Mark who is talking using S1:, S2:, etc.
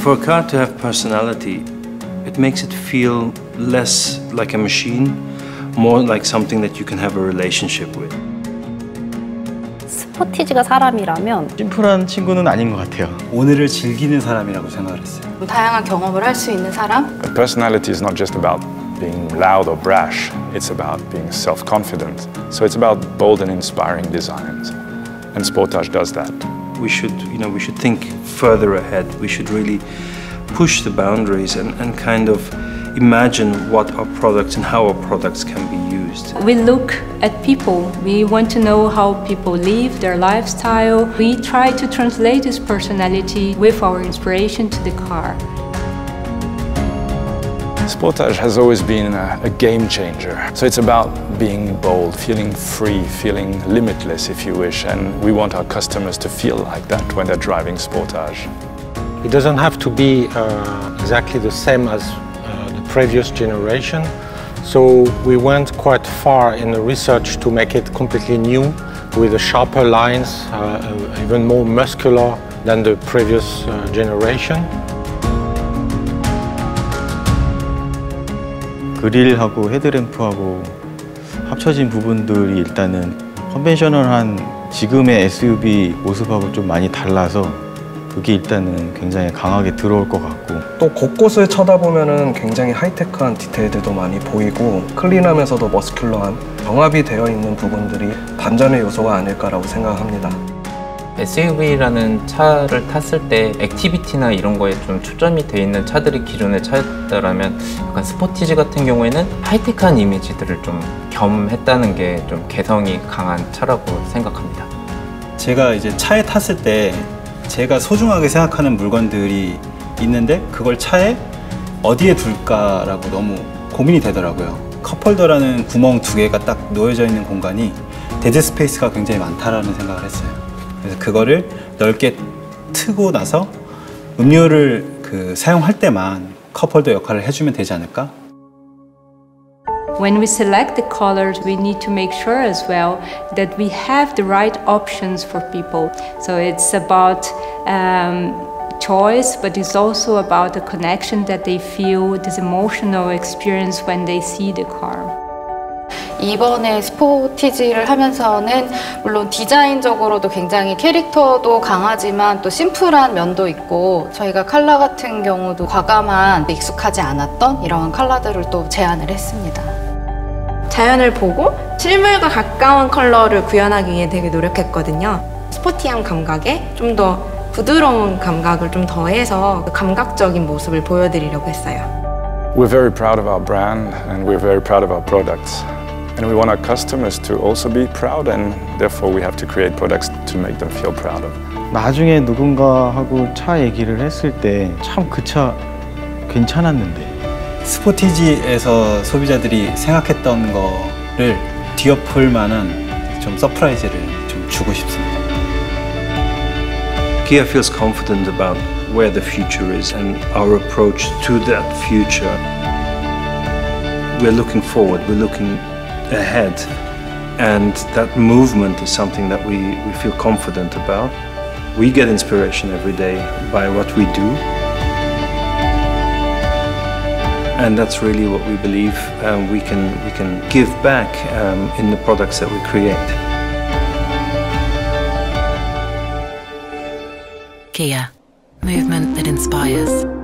S1: For a car to have personality, it makes it feel less like a machine, more like something that you can have a relationship with.
S2: 스포티지가 사람이라면
S3: 심플한 친구는 아닌 것 같아요.
S4: 오늘을 즐기는 사람이라고 생각을 했어요.
S5: 다양한 경험을 할 수 있는 사람?
S6: Personality is not just about being loud or brash. It's about being self-confident. So it's about bold and inspiring designs. And Sportage does that.
S1: We should think further ahead. We should really push the boundaries and kind of imagine what our products and how our products can be used.
S7: We look at people. We want to know how people live, their lifestyle. We try to translate this personality with our inspiration to the car.
S6: Sportage has always been a game changer. So it's about being bold, feeling free, feeling limitless, if you wish. And we want our customers to feel like that when they're driving Sportage.
S8: It doesn't have to be exactly the same as the previous generation. So we went quite far in the research to make it completely new, with sharper lines, even more muscular than the previous generation.
S3: 그릴하고 헤드램프하고 합쳐진 부분들이 일단은 컨벤셔널한 지금의 SUV 모습하고 좀 많이 달라서 그게 일단은 굉장히 강하게 들어올 것 같고
S9: 또 곳곳을 쳐다보면은 굉장히 하이테크한 디테일들도 많이 보이고 클린하면서도 머스큘러한 병합이 되어 있는 부분들이 반전의 요소가 아닐까라고 생각합니다.
S10: SUV라는 차를 탔을 때 액티비티나 이런 거에 좀 초점이 돼 있는 차들이 기존의 차였다면 약간 스포티지 같은 경우에는 하이테크한 이미지들을 좀 겸했다는 게 좀 개성이 강한 차라고 생각합니다.
S4: 제가 이제 차에 탔을 때 제가 소중하게 생각하는 물건들이 있는데 그걸 차에 어디에 둘까라고 너무 고민이 되더라고요. 컵홀더라는 구멍 2개가 딱 놓여져 있는 공간이 데드 스페이스가 굉장히 많다라는 생각을 했어요. 그래서 그거를 넓게 트고 나서 음료를 사용할 때만 컵홀더 역할을 해주면 되지 않을까?
S7: When we select the colors, we need to make sure as well that we have the right options for people. So it's about choice, but it's also about the connection that they feel, this emotional experience when they see the car.
S5: 이번에 스포티지를 하면서는 물론 디자인적으로도 굉장히 캐릭터도 강하지만 또 심플한 면도 있고 저희가 컬러 같은 경우도 과감한 익숙하지 않았던 이러한 컬러들을 또 제안을 했습니다.
S11: 자연을 보고 실물과 가까운 컬러를 구현하기 위해 되게 노력했거든요. 스포티한 감각에 좀 더 부드러운 감각을 좀 더해서 감각적인 모습을 보여드리려고 했어요.
S6: We're very proud of our brand and we're very proud of our products. And we want our customers to also be proud and therefore we have to create products to make them feel proud of.
S3: 나중에 누군가하고 차 얘기를 했을 때 참 그 차 괜찮았는데
S4: 스포티지에서 소비자들이 생각했던 거를 뒤엎을 만한 좀 서프라이즈를 좀 주고 싶습니다.
S1: Kia feels confident about where the future is and our approach to that future. We're looking forward, we're looking ahead, and that movement is something that we feel confident about. We get inspiration every day by what we do, and that's really what we believe we can give back in the products that we create.
S12: Kia, movement that inspires.